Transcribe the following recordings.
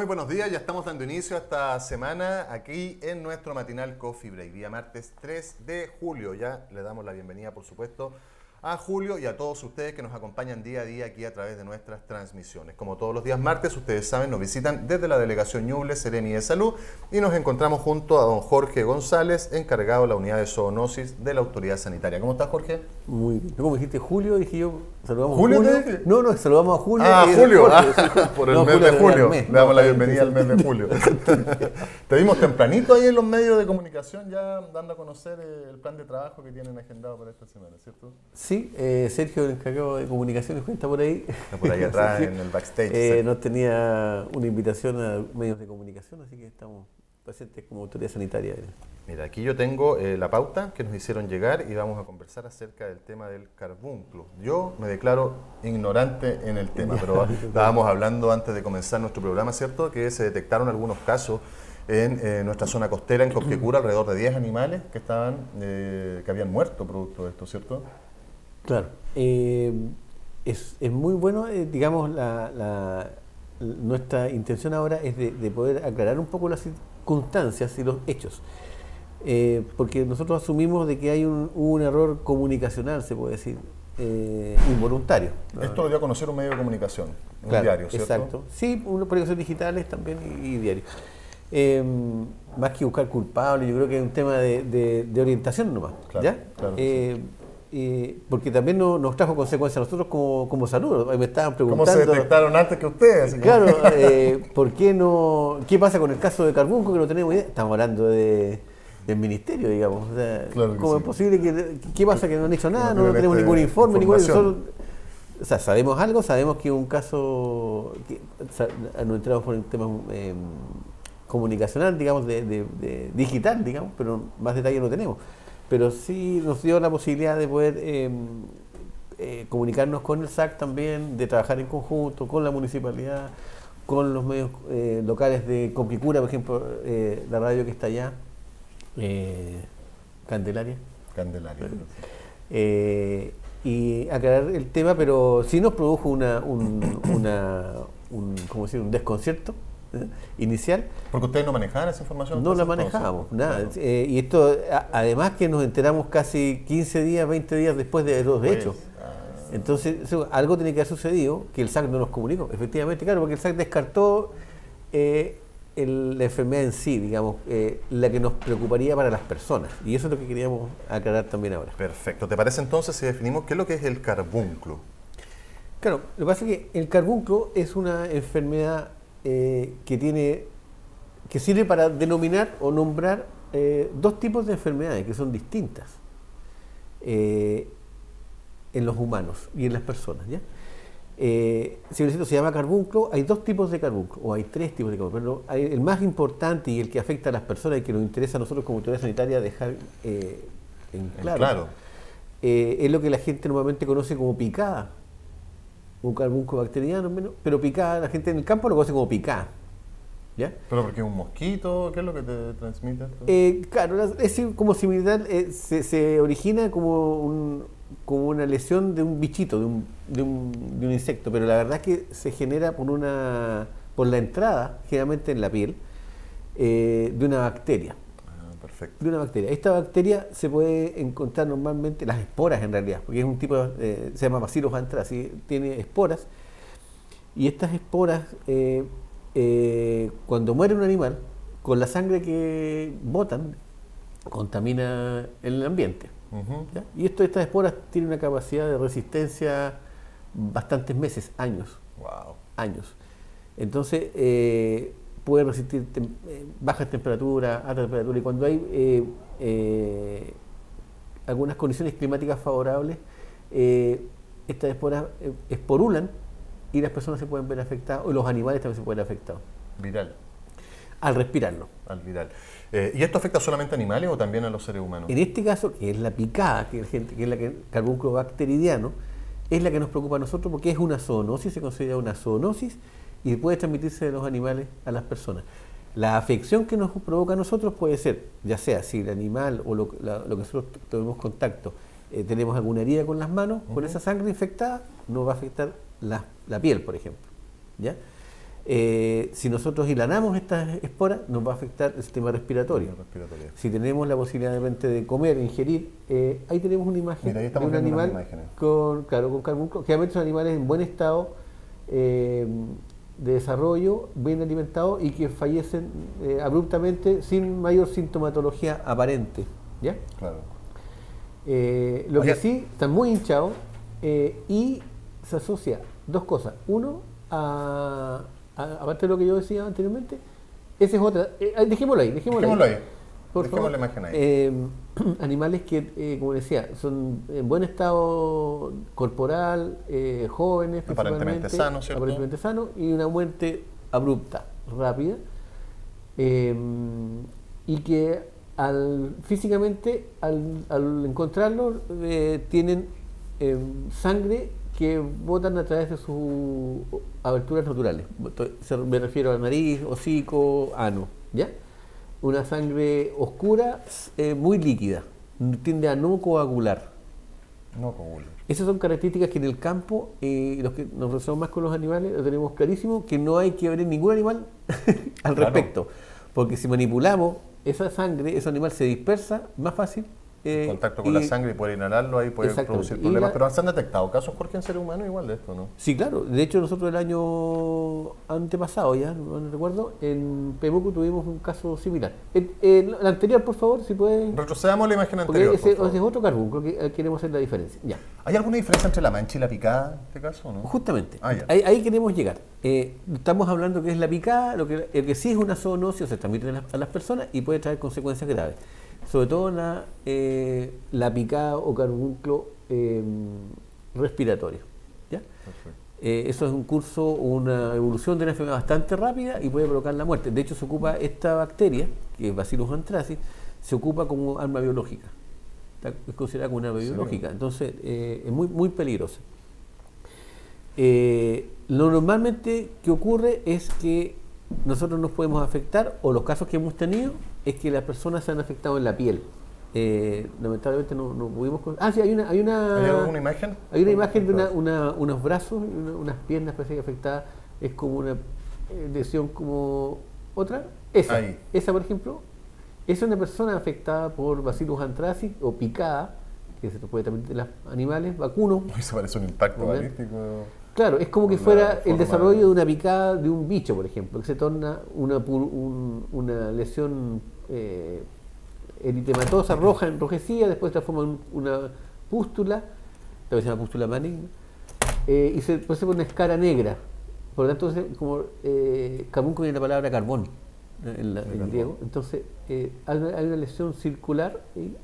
Muy buenos días, ya estamos dando inicio a esta semana aquí en nuestro matinal Coffee Break, día martes 3 de julio. Ya le damos la bienvenida, por supuesto, a Julio y a todos ustedes que nos acompañan día a día aquí a través de nuestras transmisiones. Como todos los días martes, ustedes saben, nos visitan desde la Delegación Ñuble, Seremi de Salud, y nos encontramos junto a don Jorge González, encargado de la unidad de zoonosis de la Autoridad Sanitaria. ¿Cómo estás, Jorge? Muy bien. ¿Cómo dijiste Julio? Dije yo, saludamos ¿Julio a Julio. te dije? No, saludamos a Julio. Ah, Julio, Por el mes de julio. Le damos la bienvenida al mes de julio. Te vimos tempranito ahí en los medios de comunicación ya dando a conocer el plan de trabajo que tienen agendado para esta semana, ¿cierto? Sí, Sergio, el encargado de comunicaciones, está por ahí. Está por ahí atrás en el backstage. Nos tenía una invitación a medios de comunicación, así que estamos presentes como autoridad sanitaria. Mira, aquí yo tengo la pauta que nos hicieron llegar y vamos a conversar acerca del tema del carbunclo. Yo me declaro ignorante en el tema, pero estábamos hablando antes de comenzar nuestro programa, ¿cierto? Que se detectaron algunos casos en nuestra zona costera, en Copquecura, alrededor de 10 animales que habían muerto producto de esto, ¿cierto? Claro. Es muy bueno, digamos, nuestra intención ahora es de poder aclarar un poco las circunstancias y los hechos. Porque nosotros asumimos de que hay un error comunicacional, se puede decir, involuntario, ¿no? Esto lo dio a conocer un medio de comunicación, un claro, diario, ¿cierto? Exacto. Sí, publicaciones digitales también y diarios. Más que buscar culpables, yo creo que es un tema de orientación nomás, Claro, ¿ya? claro, Porque también nos trajo consecuencias a nosotros como salud. Me estaban preguntando... ¿Cómo se detectaron antes que ustedes? Claro, ¿por qué no? ¿Qué pasa con el caso de Carbunco que no tenemos idea? Estamos hablando del ministerio, digamos. O sea, Claro que ¿cómo sí. es posible ¿qué pasa que no han hecho nada? No tienen tenemos ningún informe, información. o sea, sabemos algo, sabemos que un caso nos entramos por el tema comunicacional, digamos, de digital, digamos, pero más detalle no tenemos. Pero sí nos dio la posibilidad de poder comunicarnos con el SAC también, de trabajar en conjunto con la municipalidad, con los medios locales de Copquecura, por ejemplo, la radio que está allá, Candelaria. Candelaria. Y aclarar el tema, pero sí nos produjo ¿cómo decir? Un desconcierto inicial. Porque ustedes no manejaban esa información. No la entonces, manejábamos, nada. Claro. Y esto, además que nos enteramos casi 15 días, 20 días después de los hechos. Entonces, algo tiene que haber sucedido que el SAC no nos comunicó. Efectivamente, claro, porque el SAC descartó la enfermedad en sí, digamos, la que nos preocuparía para las personas. Y eso es lo que queríamos aclarar también ahora. Perfecto. ¿Te parece entonces si definimos qué es lo que es el carbunclo? Claro, lo que pasa es que el carbunclo es una enfermedad que sirve para denominar o nombrar dos tipos de enfermedades que son distintas en los humanos y en las personas, ¿ya? Si se llama carbunclo, hay dos tipos de carbunclo, o hay tres tipos de carbunclo, pero el más importante y el que afecta a las personas y que nos interesa a nosotros como autoridad sanitaria dejar en claro. Es lo que la gente normalmente conoce como picada. Un carbunclo bacteriano, pero picada, la gente en el campo lo conoce como picada, ¿ya? ¿Pero porque es un mosquito? ¿Qué es lo que te transmite esto? Claro, es como similar, se origina como una lesión de un bichito, de un insecto, pero la verdad es que se genera por la entrada, generalmente en la piel, de una bacteria. Perfecto. De una bacteria. Esta bacteria se puede encontrar normalmente, las esporas en realidad, porque es un tipo, se llama Bacillus anthracis, tiene esporas, y estas esporas, cuando muere un animal, con la sangre que botan, contamina el ambiente. ¿Ya? Y estas esporas tienen una capacidad de resistencia bastantes meses, años. Wow. Años. Entonces, puede resistir bajas temperaturas, alta temperatura, y cuando hay algunas condiciones climáticas favorables, estas esporas esporulan y las personas se pueden ver afectadas, o los animales también se pueden ver afectados. Viral. Al respirarlo. Al viral. ¿Y esto afecta solamente a animales o también a los seres humanos? En este caso, que es la picada, que es la carbunclo bacteridiano, es la que nos preocupa a nosotros porque es una zoonosis, se considera una zoonosis y puede transmitirse de los animales a las personas. La afección que nos provoca a nosotros puede ser, ya sea si el animal o lo que nosotros tenemos contacto, tenemos alguna herida con las manos, con esa sangre infectada, nos va a afectar la piel, por ejemplo, ¿ya? Si nosotros hilanamos estas esporas, nos va a afectar el sistema respiratorio. Si tenemos la posibilidad de repente de comer, ingerir, ahí tenemos una imagen. Mira, ahí de un animal con carbunclo. Generalmente son animales en buen estado de desarrollo, bien alimentados y que fallecen abruptamente sin mayor sintomatología aparente. ¿Ya? Claro. Lo que sí, están muy hinchados y se asocia dos cosas. Uno, aparte de lo que yo decía anteriormente, esa es otra. Dejémoslo ahí. Por favor. La imagen ahí. Animales que, como decía, son en buen estado corporal, jóvenes, aparentemente sanos, ¿cierto? Aparentemente sanos, y una muerte abrupta, rápida, y que físicamente, al encontrarlos, tienen sangre que botan a través de sus aberturas naturales. Me refiero a nariz, hocico, ano, ¿ya? Una sangre oscura, muy líquida, tiende a no coagular. No coagula. Esas son características que en el campo, los que nos relacionamos más con los animales, lo tenemos clarísimo, que no hay que abrir ningún animal al respecto. Porque si manipulamos esa sangre, ese animal se dispersa más fácil. Contacto con la sangre y poder inhalarlo, ahí puede producir problemas. Pero se han detectado casos, Jorge, en seres humanos igual de esto, ¿no? Sí, claro. De hecho, nosotros el año antepasado, ya no recuerdo, en Pemuco tuvimos un caso similar. El anterior, por favor, si pueden. Retrocedamos la imagen anterior. Ese es otro carbunclo que queremos hacer la diferencia. Ya. ¿Hay alguna diferencia entre la mancha y la picada en este caso, no? Justamente. Ahí queremos llegar. Estamos hablando que es la picada, el que sí es una zoonosis, se transmite a las personas y puede traer consecuencias graves. Sobre todo la picada o carbunclo respiratorio. ¿Ya? Eso es un curso, una evolución de una enfermedad bastante rápida y puede provocar la muerte. De hecho, se ocupa esta bacteria, que es Bacillus anthracis, se ocupa como arma biológica. Es considerada como una arma biológica. Entonces, es muy, muy peligrosa. Lo normalmente que ocurre es que nosotros nos podemos afectar, o los casos que hemos tenido, es que las personas se han afectado en la piel. Lamentablemente no pudimos... sí, ¿hay alguna imagen? Hay una imagen de unos brazos, unas piernas parece que afectadas, es como una lesión como otra. Esa, por ejemplo, es una persona afectada por Bacillus anthracis o picada, que se puede también de los animales, vacuno. Eso parece un impacto balístico. Claro, es como que fuera el desarrollo de una picada de un bicho, por ejemplo, que se torna una lesión eritematosa, roja, enrojecida, después se transforma en una pústula, tal vez se llama pústula maligna, y después se pone una escara negra. Por lo tanto, como carbunco viene la palabra carbón en griego, entonces hay una lesión circular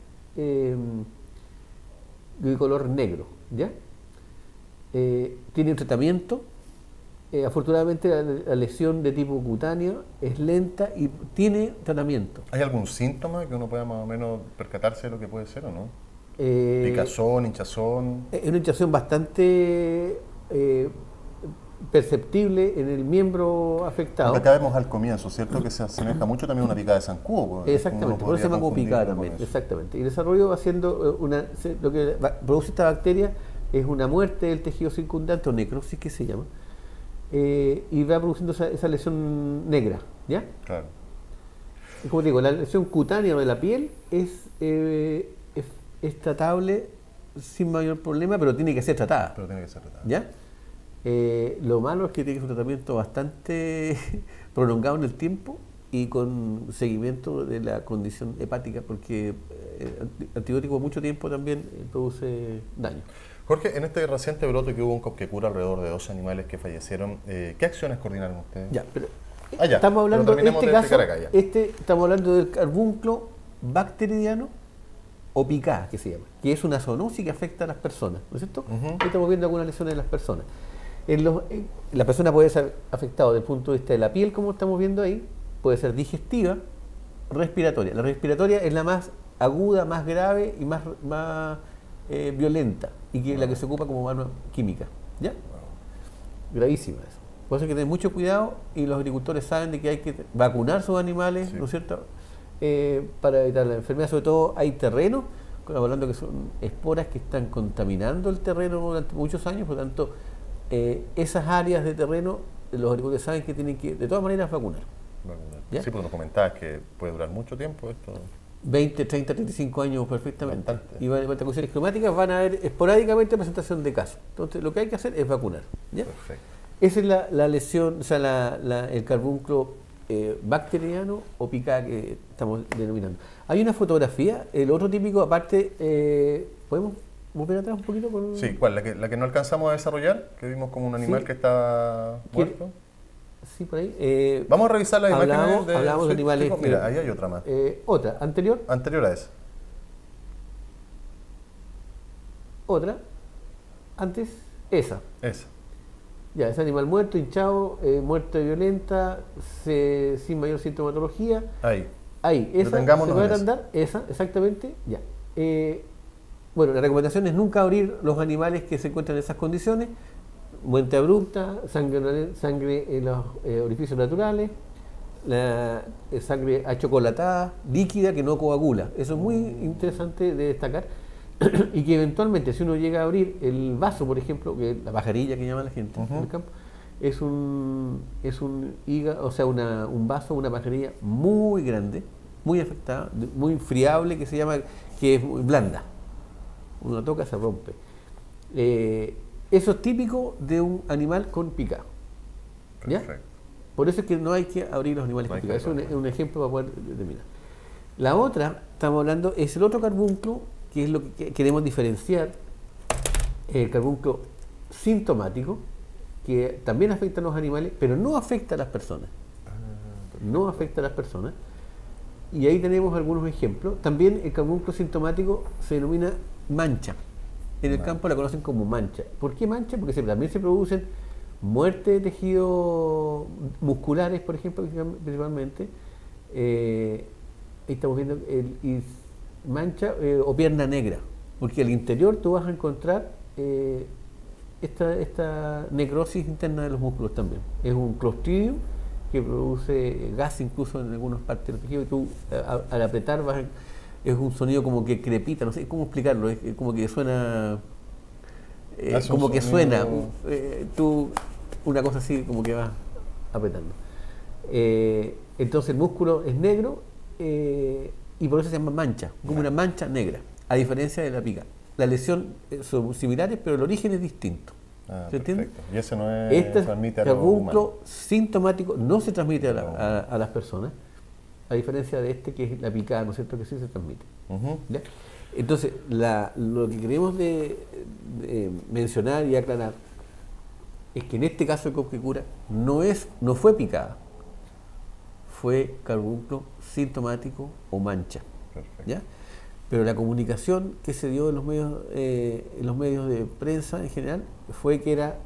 de color negro, ¿ya? Tiene un tratamiento. Afortunadamente la lesión de tipo cutáneo es lenta y tiene tratamiento. ¿Hay algún síntoma que uno pueda más o menos percatarse de lo que puede ser o no? Picazón, hinchazón. Es una hinchazón bastante perceptible en el miembro afectado. Acá vemos al comienzo, ¿cierto? Que se asemeja mucho también a una picada de zancudo. Exactamente, por eso se llama como picada también. Exactamente. Y el desarrollo va siendo lo que produce esta bacteria es una muerte del tejido circundante o necrosis que se llama, y va produciendo esa lesión negra, ¿ya? Claro. Y como digo, la lesión cutánea de la piel es tratable sin mayor problema, pero tiene que ser tratada. ¿Ya? Lo malo es que tiene que ser un tratamiento bastante prolongado en el tiempo y con seguimiento de la condición hepática, porque el antibiótico por mucho tiempo también produce daño. Jorge, en este reciente brote que hubo en Copquecura, alrededor de 12 animales que fallecieron, ¿qué acciones coordinaron ustedes? Ya, pero estamos hablando de este caso, estamos hablando del carbunclo bacteridiano o picada, que se llama, que es una zoonosis que afecta a las personas, ¿no es cierto? Estamos viendo algunas lesiones en las personas. La persona puede ser afectada desde el punto de vista de la piel, como estamos viendo ahí, puede ser digestiva, respiratoria. La respiratoria es la más aguda, más grave y más violenta, y que la que se ocupa como arma química. ¿Ya? Gravísima eso. Por eso hay que tener mucho cuidado, y los agricultores saben de que hay que vacunar sus animales, ¿no es cierto? Para evitar la enfermedad. Sobre todo hay terrenos, hablando que son esporas que están contaminando el terreno durante muchos años, por lo tanto esas áreas de terreno los agricultores saben que tienen que, de todas maneras, vacunar. ¿Ya? Sí, porque nos comentabas que puede durar mucho tiempo esto. 20, 30, 35 años perfectamente. Bastante. Y van a haber condiciones climáticas, van a haber esporádicamente presentación de casos. Entonces, lo que hay que hacer es vacunar. ¿Ya? Perfecto. Esa es la lesión, o sea, el carbunclo bacteriano o picada que estamos denominando. Hay una fotografía, el otro típico, aparte, ¿podemos volver atrás un poquito? Sí, ¿cuál? ¿La que no alcanzamos a desarrollar? Que vimos como un animal Sí. que está muerto. Sí, por ahí. Vamos a revisar las imágenes Hablamos de animales. Mira, ahí hay otra más. Otra, anterior. Anterior a esa. Otra, antes, esa. Esa. Ya, ese animal muerto, hinchado, muerte violenta, sin mayor sintomatología. Ahí. Ahí, esa, Detengámonos ¿se puede en esa. agrandar? Esa, exactamente, ya. Bueno, la recomendación es nunca abrir los animales que se encuentran en esas condiciones. Muerte abrupta, sangre en los orificios naturales, sangre achocolatada, líquida que no coagula. Eso es muy interesante de destacar. Y que eventualmente, si uno llega a abrir el vaso, por ejemplo, que es la pajarilla que llama la gente en el campo, es un hígado, o sea, un vaso, una pajarilla muy grande, muy afectada, muy friable, que se llama, que es muy blanda. Uno toca, se rompe. Eso es típico de un animal con picado. ¿Ya? Perfecto. Por eso es que no hay que abrir los animales con picado. Eso es un ejemplo para poder determinar. La otra, estamos hablando, es el otro carbunclo, que es lo que queremos diferenciar, el carbunclo sintomático, que también afecta a los animales, pero no afecta a las personas. No afecta a las personas. Y ahí tenemos algunos ejemplos. También el carbunclo sintomático se denomina mancha. En el campo la conocen como mancha. ¿Por qué mancha? Porque también se producen muerte de tejidos musculares, por ejemplo, principalmente. Ahí estamos viendo mancha o pierna negra. Porque al interior tú vas a encontrar esta necrosis interna de los músculos también. Es un clostridio que produce gas incluso en algunas partes del tejido y tú al apretar es un sonido como que crepita, no sé cómo explicarlo, es como que suena como que suena una cosa así como que vas apretando. Entonces el músculo es negro y por eso se llama mancha, como una mancha negra, a diferencia de la pica. La lesión son similares, pero el origen es distinto. ¿Se entiende? Y ese no es transmite a los carbunclo sintomático no se transmite a las personas, a diferencia de este que es la picada, ¿no es cierto? Que sí se transmite. ¿Ya? Entonces, lo que queremos de mencionar y aclarar es que en este caso de Copquecura no fue picada, fue carbunclo sintomático o mancha. Perfecto. ¿Ya? Pero la comunicación que se dio en los medios de prensa en general fue que era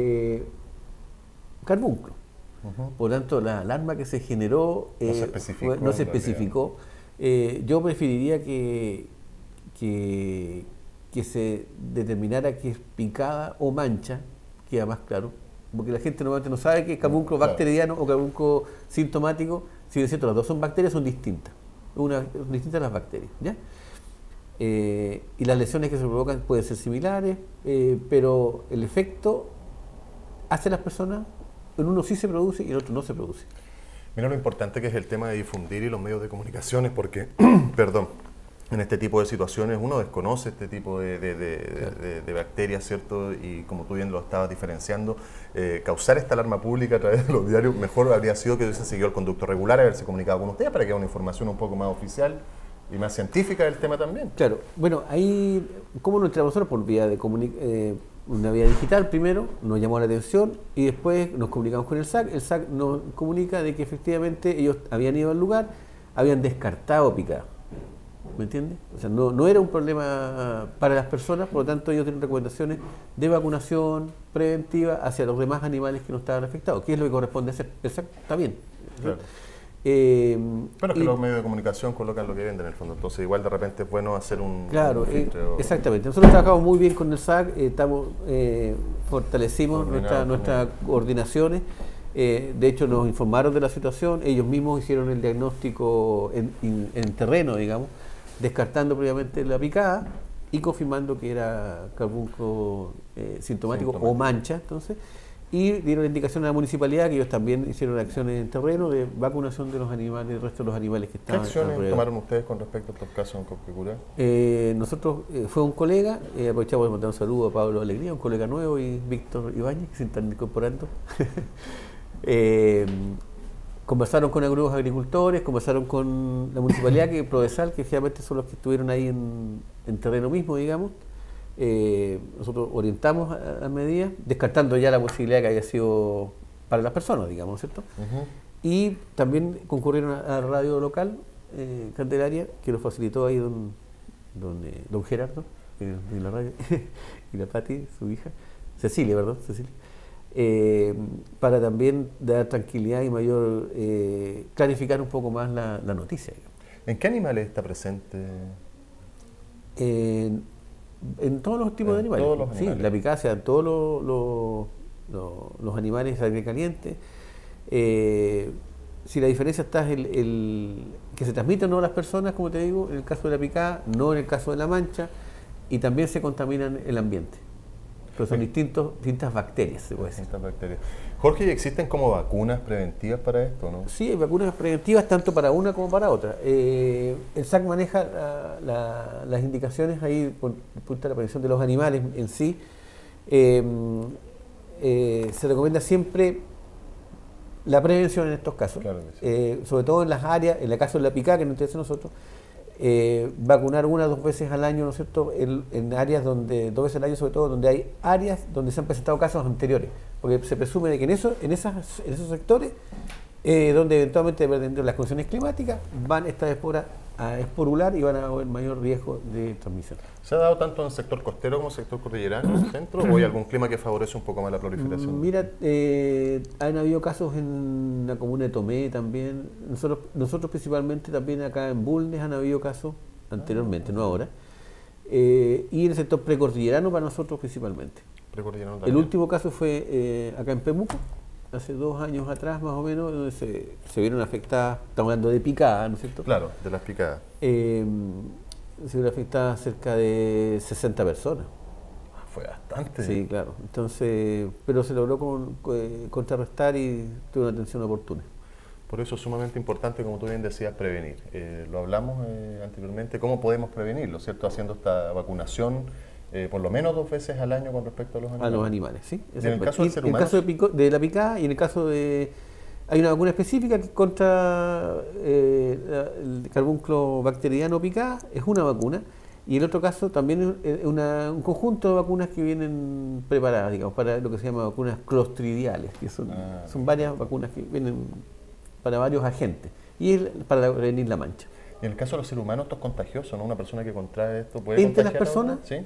carbunclo. Por lo tanto, la alarma que se generó no se especificó. Yo preferiría que se determinara que es picada o mancha, queda más claro, porque la gente normalmente no sabe que es carbunclo bacteriano o carbunclo sintomático. Si es cierto, las dos son bacterias, son distintas. Son distintas las bacterias, ¿ya? Y las lesiones que se provocan pueden ser similares, pero el efecto hacia las personas, en uno sí se produce y en otro no se produce. Mira lo importante que es el tema de difundir y los medios de comunicaciones, porque, perdón, en este tipo de situaciones uno desconoce este tipo de bacterias, ¿cierto? Y como tú bien lo estabas diferenciando, causar esta alarma pública a través de los diarios, mejor habría sido que hubiese seguido el conducto regular, haberse comunicado con ustedes para que haya una información un poco más oficial y más científica del tema también. Claro, bueno, ahí, ¿cómo nos enteramos nosotros? Por vía de una vía digital primero, nos llamó la atención y después nos comunicamos con el SAC nos comunica de que efectivamente ellos habían ido al lugar, habían descartado picada, ¿me entiendes? O sea, no era un problema para las personas, por lo tanto ellos tienen recomendaciones de vacunación preventiva hacia los demás animales que no estaban afectados, que es lo que corresponde hacer. El SAC está bien. Claro. Pero es que los medios de comunicación colocan lo que venden en el fondo, entonces igual de repente es bueno hacer un filtro. Exactamente. Nosotros trabajamos muy bien con el SAC, fortalecimos nuestras coordinaciones, de hecho nos informaron de la situación, ellos mismos hicieron el diagnóstico en terreno, digamos, descartando previamente la picada y confirmando que era carbunclo sintomático o mancha, entonces. y dieron la indicación a la municipalidad que ellos también hicieron acciones en terreno de vacunación de los animales, del resto de los animales que ¿Qué estaban acciones alrededor. tomaron ustedes con respecto a estos casos en Copquecura? Nosotros, fue un colega, aprovechamos de mandar un saludo a Pablo Alegría, un colega nuevo, y Víctor Ibáñez, que se están incorporando. Conversaron con algunos agricultores, conversaron con la municipalidad, que Prodesal, que finalmente son los que estuvieron ahí en terreno mismo, digamos. Nosotros orientamos a medidas, descartando ya la posibilidad que haya sido para las personas, digamos, ¿cierto? Y también concurrieron a la radio local, Candelaria, que lo facilitó ahí don Gerardo, en la radio, y la Pati, su hija, Cecilia, ¿verdad? Cecilia. Para también dar tranquilidad y mayor, clarificar un poco más la noticia, digamos. ¿En qué animales está presente? En todos los tipos de animales. Todos los animales. Sí, la picácea, en todos los animales de sangre caliente. Si la diferencia está es que se transmite o no a las personas, como te digo, en el caso de la picada, no en el caso de la mancha, y también se contaminan el ambiente. Pero son distintas bacterias, se puede decir. Distintas bacterias. Jorge, ¿y existen como vacunas preventivas para esto, no? Sí, hay vacunas preventivas tanto para una como para otra. El SAC maneja las indicaciones ahí por el punto de la prevención de los animales en sí. Se recomienda siempre la prevención en estos casos, Claro que sí. sobre todo en las áreas, en el caso de la picada, que nos interesa a nosotros, vacunar 1 o 2 veces al año, ¿no es cierto?, en áreas donde, 2 veces al año sobre todo, donde hay áreas donde se han presentado casos anteriores, porque se presume de que en esos sectores, donde eventualmente, dependiendo de las condiciones climáticas, van estas esporas a esporular y van a haber mayor riesgo de transmisión. ¿Se ha dado tanto en el sector costero como en el sector cordillerano, en el centro, o hay algún clima que favorece un poco más la proliferación? Mira, han habido casos en la comuna de Tomé también. Nosotros principalmente también acá en Bulnes han habido casos anteriormente, no ahora. Y en el sector precordillerano para nosotros principalmente. Precordillerano El también. último caso fue acá en Pemuco, hace 2 años atrás más o menos, donde se vieron afectadas, estamos hablando de picada, ¿no es cierto? Claro, de las picadas. Se vieron afectadas cerca de 60 personas. Fue bastante. Sí, claro. Entonces, pero se logró contrarrestar y tuvo una atención oportuna. Por eso es sumamente importante, como tú bien decías, prevenir. Lo hablamos anteriormente, ¿cómo podemos prevenirlo? ¿Cierto? Haciendo esta vacunación por lo menos 2 veces al año con respecto a los animales. A los animales, sí. ¿Y en el caso del ser humano? En el caso de la picada y en el caso de... Hay una vacuna específica que contra el carbúnculo bacteriano picada, es una vacuna. Y el otro caso también es un conjunto de vacunas que vienen preparadas, digamos, para lo que se llama vacunas clostridiales, que son varias vacunas que vienen para varios agentes, y es para prevenir la mancha. Y en el caso de los seres humanos, esto es contagioso, ¿no? Una persona que contrae esto puede Entre las contagiar a personas, otra? ¿Sí?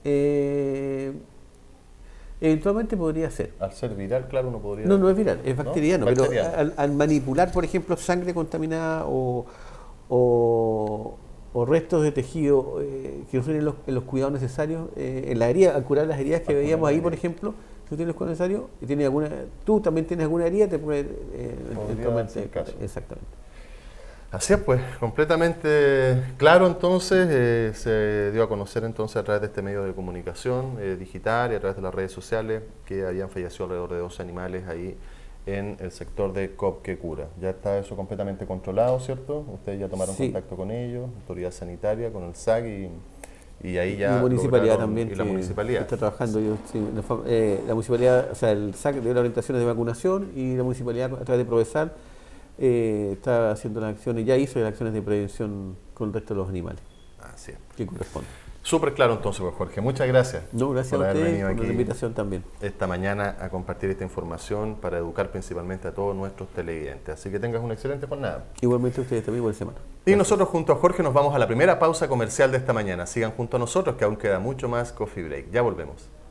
eventualmente podría ser. Al ser viral, claro, uno podría... No es viral, es bacteriano, pero Bacteriano. al manipular, por ejemplo, sangre contaminada o restos de tejido que no son en los cuidados necesarios, en la herida, al curar las heridas que veíamos ahí, por ejemplo, si tú tienes los cuidados necesarios y tienes tú también tienes alguna herida, te puede eventualmente... Exactamente. Así es, pues, completamente claro. Entonces, se dio a conocer entonces a través de este medio de comunicación digital y a través de las redes sociales que habían fallecido alrededor de 2 animales ahí en el sector de Copquecura. Ya está eso completamente controlado, ¿cierto? Ustedes ya tomaron contacto con ellos, autoridad sanitaria, con el SAC y ahí ya... Y la municipalidad también, y la municipalidad. que está trabajando. La municipalidad, o sea, el SAC dio las orientaciones de vacunación y la municipalidad a través de Prodesal está haciendo las acciones, ya hizo las acciones de prevención con el resto de los animales. Así es. Que corresponde. Súper claro entonces, pues, Jorge. Muchas gracias. No, gracias a ustedes por la invitación también. Esta mañana a compartir esta información para educar principalmente a todos nuestros televidentes. Así que tengas una excelente jornada. Igualmente ustedes también, buena semana. Y nosotros junto a Jorge nos vamos a la primera pausa comercial de esta mañana. Sigan junto a nosotros que aún queda mucho más Coffee Break. Ya volvemos.